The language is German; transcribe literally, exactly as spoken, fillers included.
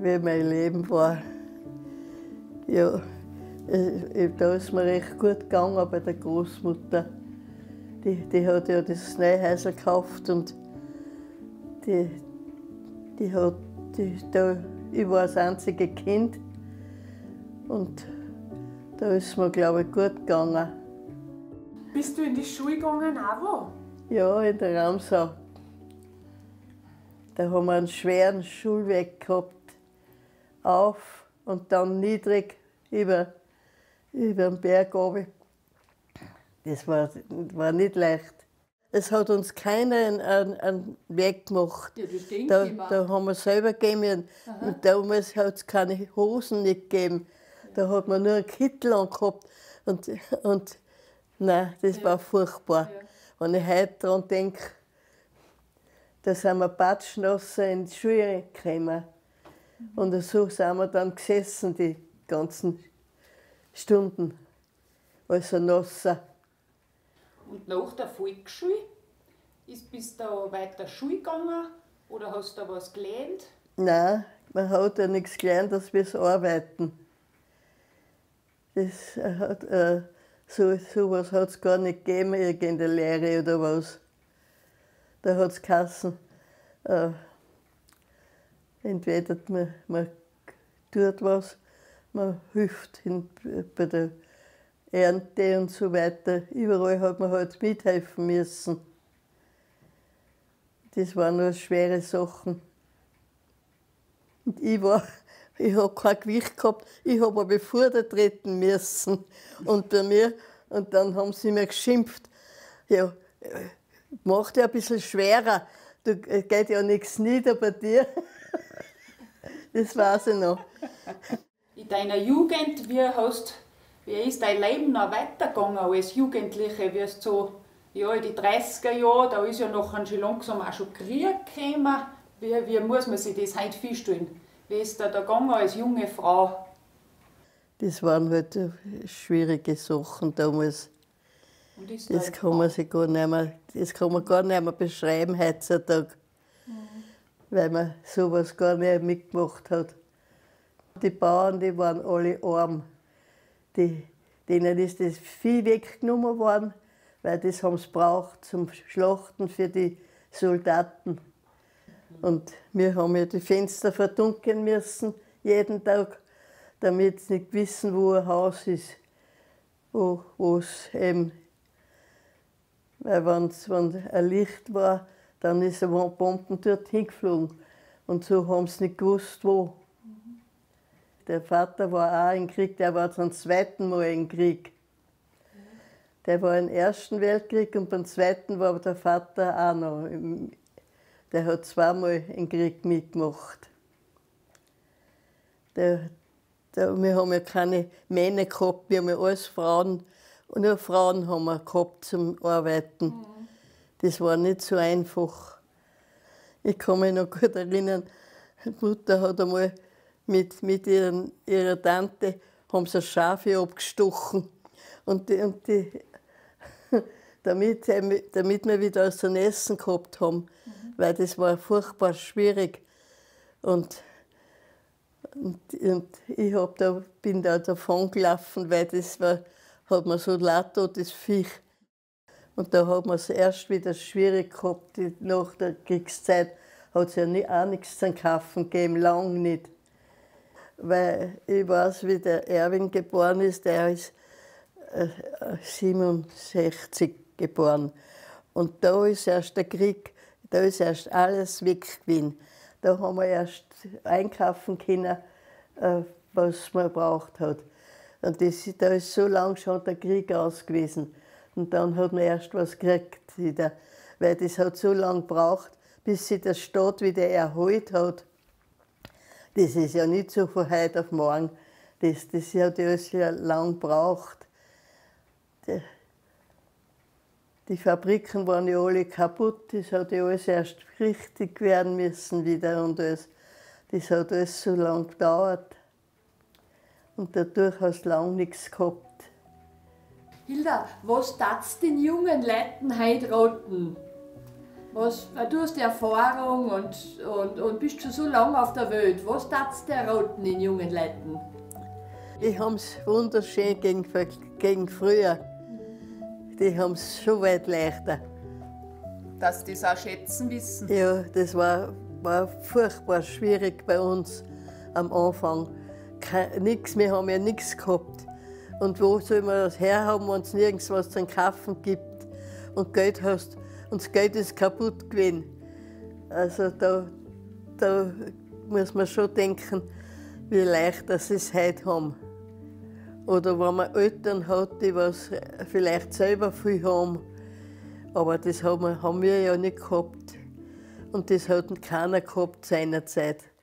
wie mein Leben war. Ja, da ist mir recht gut gegangen bei der Großmutter. Die, die hat ja das Neuhäusl gekauft und die, die hat, die, da, ich war das einzige Kind und da ist mir, glaube ich, gut gegangen. Bist du in die Schule gegangen, auch wo? Ja, in der Ramsau. Da haben wir einen schweren Schulweg gehabt, auf und dann niedrig über, über den Berg runter. Das war, war nicht leicht. Es hat uns keiner einen, einen, einen Weg gemacht. Ja, das denke da, ich mir. da haben wir selber gegeben. Und damals hat es keine Hosen nicht gegeben. Da hat man nur einen Kittel angehabt. Und, und nein, das Ja. war furchtbar. Ja. Wenn ich heute daran denke, da sind wir patschnasser in die Schule gekommen. Mhm. Und so sind wir dann gesessen, die ganzen Stunden. Also nasser. Und nach der Volksschule, ist, bist du da weiter Schule gegangen oder hast du da was gelernt? Nein, man hat ja nichts gelernt, dass wir es arbeiten. Das hat, äh, so, so was hat es gar nicht gegeben, irgendeine Lehre oder was. Da hat es geheißen, äh, entweder man, man tut was, man hilft in, bei der Ernte und so weiter. Überall hat man halt mithelfen müssen. Das waren nur schwere Sachen. Und ich war, ich habe kein Gewicht gehabt, ich habe aber vorder treten müssen. Und bei mir, und dann haben sie mir geschimpft, ja, mach dir ein bisschen schwerer, du geht ja nichts nieder bei dir. Das weiß ich noch. In deiner Jugend, wie, hast, wie ist dein Leben noch weitergegangen als Jugendliche? Wie hast so, ja, in die dreißiger Jahre, da ist ja noch schon langsam auch schon Krieg gekommen. Wie, wie muss man sich das heute vorstellen? Wie ist da, da gegangen als junge Frau? Das waren halt schwierige Sachen damals. Und ist Das da kann man sich gar nicht mehr, das kann man gar nicht mehr beschreiben heutzutage, mhm. weil man sowas gar nicht mitgemacht hat. Die Bauern, die waren alle arm. Die, denen ist das Vieh weggenommen worden, weil das haben sie braucht zum Schlachten für die Soldaten. Und wir haben ja die Fenster verdunkeln müssen, jeden Tag, damit sie nicht wissen, wo ein Haus ist, wo es eben. Weil wenn's, wenn ein Licht war, dann ist eine Bombe dort hingeflogen. Und so haben sie nicht gewusst, wo. Mhm. Der Vater war auch im Krieg, der war zum zweiten Mal im Krieg. Mhm. Der war im Ersten Weltkrieg und beim Zweiten war der Vater auch noch. Der hat zweimal im Krieg mitgemacht. Der, der, wir haben ja keine Männer gehabt, wir haben ja alles Frauen. Und nur Frauen haben wir gehabt zum Arbeiten. Mhm. Das war nicht so einfach. Ich kann mich noch gut erinnern, die Mutter hat einmal mit, mit ihren, ihrer Tante haben sie Schafe abgestochen. Und, die, und die, damit, damit wir wieder was zum Essen gehabt haben, mhm. weil das war furchtbar schwierig. Und, und, und ich hab da, bin da davon gelaufen, weil das war, hat man so leid getan, das Viech. Und da hat man es erst wieder schwierig gehabt. Nach der Kriegszeit hat es ja nie, auch nichts zum Kaufen gegeben, lang nicht. Weil ich weiß, wie der Erwin geboren ist, der ist äh, siebenundsechzig geboren. Und da ist erst der Krieg, da ist erst alles weg gewesen. Da haben wir erst einkaufen können, äh, was man braucht hat. Und das, da ist so lange schon der Krieg aus gewesen. Und dann hat man erst was gekriegt wieder. Weil das hat so lange gebraucht, bis sich der Staat wieder erholt hat. Das ist ja nicht so von heute auf morgen. Das, das hat ja alles ja lang gebraucht. Die, die Fabriken waren ja alle kaputt. Das hat ja alles erst richtig werden müssen wieder. Und alles. Das hat alles so lange gedauert. Und dadurch hast du lange nichts gehabt. Hilda, was darfst den jungen Leuten heute raten? Was, du hast die Erfahrung und, und, und bist schon so lange auf der Welt. Was darfst du raten in jungen Leuten? Die haben es wunderschön gegen, gegen früher. Die haben es schon weit leichter. Dass die das auch schätzen wissen. Ja, das war, war furchtbar schwierig bei uns am Anfang. Kein, nix, wir haben ja nichts gehabt. Und wo soll man das herhaben, wenn es nirgends was zum Kaufen gibt und Geld hast? Und das Geld ist kaputt gewesen. Also da, da muss man schon denken, wie leicht dass sie es heute haben. Oder wenn man Eltern hat, die was vielleicht selber viel haben. Aber das haben wir, haben wir ja nicht gehabt. Und das hat keiner gehabt seinerzeit.